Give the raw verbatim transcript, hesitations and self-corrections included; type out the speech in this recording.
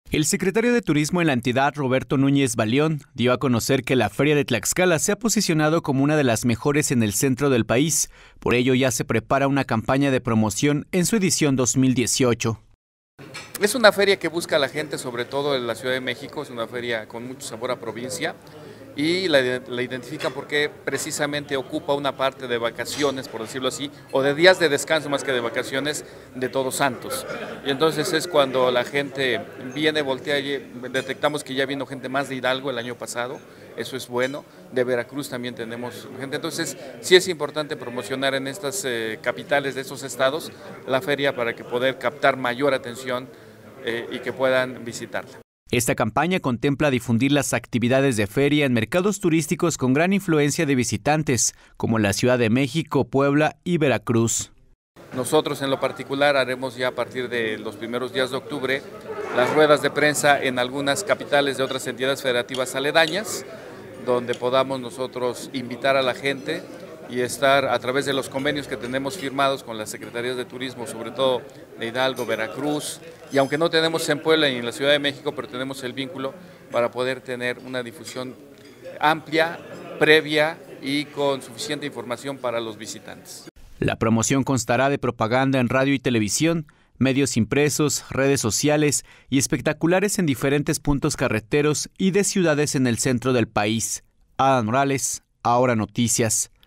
El secretario de Turismo en la entidad, Roberto Núñez Balión, dio a conocer que la Feria de Tlaxcala se ha posicionado como una de las mejores en el centro del país. Por ello, ya se prepara una campaña de promoción en su edición dos mil dieciocho. Es una feria que busca a la gente, sobre todo en la Ciudad de México. Es una feria con mucho sabor a provincia y la, la identifican porque precisamente ocupa una parte de vacaciones, por decirlo así, o de días de descanso más que de vacaciones de Todos Santos. Y entonces es cuando la gente viene, voltea, y detectamos que ya vino gente más de Hidalgo el año pasado, eso es bueno, de Veracruz también tenemos gente, entonces sí es importante promocionar en estas eh, capitales de estos estados la feria para que poder captar mayor atención eh, y que puedan visitarla. Esta campaña contempla difundir las actividades de feria en mercados turísticos con gran influencia de visitantes, como la Ciudad de México, Puebla y Veracruz. Nosotros en lo particular haremos ya a partir de los primeros días de octubre las ruedas de prensa en algunas capitales de otras entidades federativas aledañas, donde podamos nosotros invitar a la gente y estar a través de los convenios que tenemos firmados con las secretarías de turismo, sobre todo de Hidalgo, Veracruz, y aunque no tenemos en Puebla y en la Ciudad de México, pero tenemos el vínculo para poder tener una difusión amplia, previa y con suficiente información para los visitantes. La promoción constará de propaganda en radio y televisión, medios impresos, redes sociales y espectaculares en diferentes puntos carreteros y de ciudades en el centro del país. Adán Morales, Ahora Noticias.